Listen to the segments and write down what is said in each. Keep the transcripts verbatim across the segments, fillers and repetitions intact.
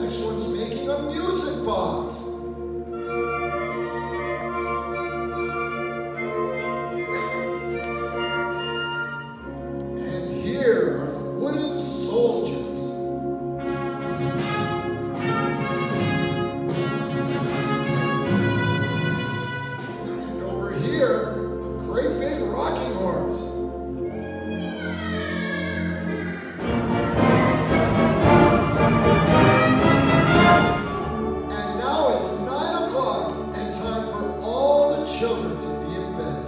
This one's making a music box. And here are the wooden soldiers. And over here, a great big rocking horse. Children to be in bed.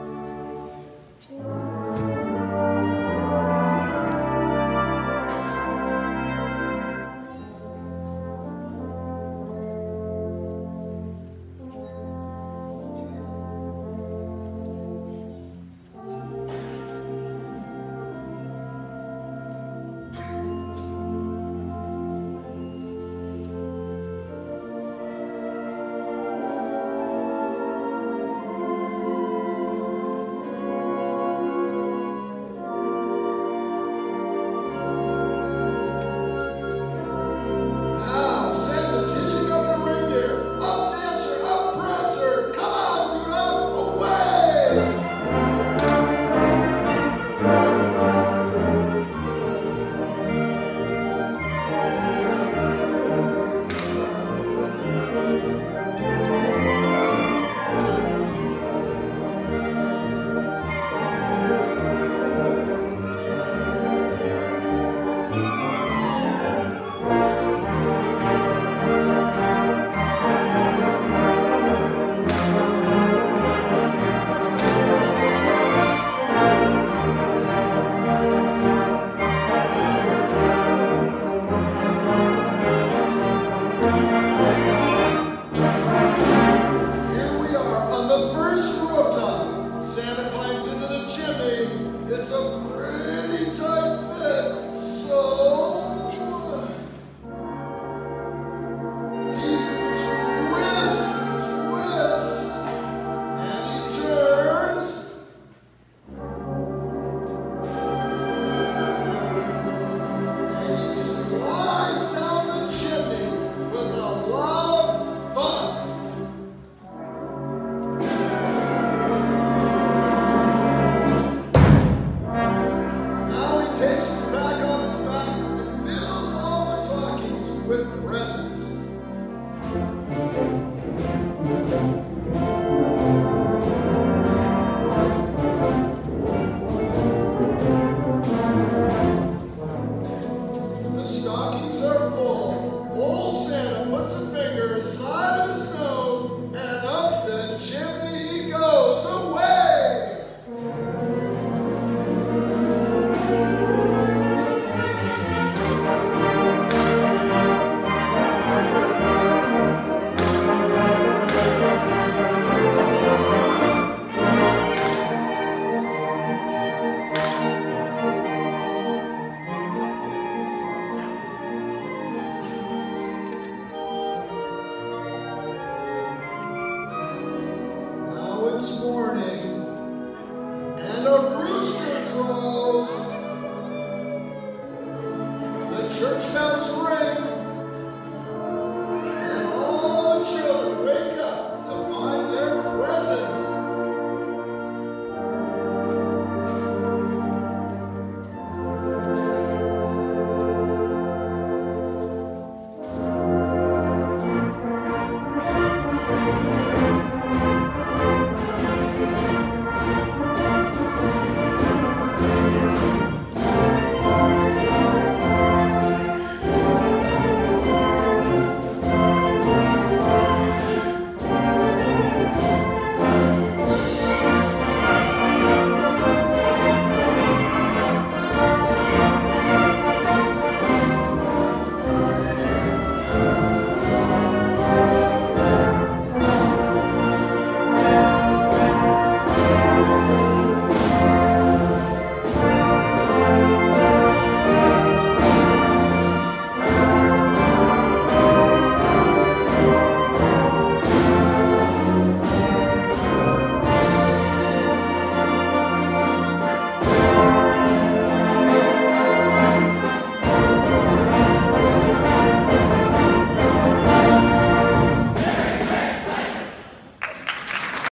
Santa climbs into the chimney. It's a pretty tight fit, so he twists, twists, and he turns. And he slides down the chimney with a loud thud. Takes his back on his back and fills all the talkings with presents. The stockings are full. Old Santa puts a finger aside of his nose and up the chimney he goes away. It's morning.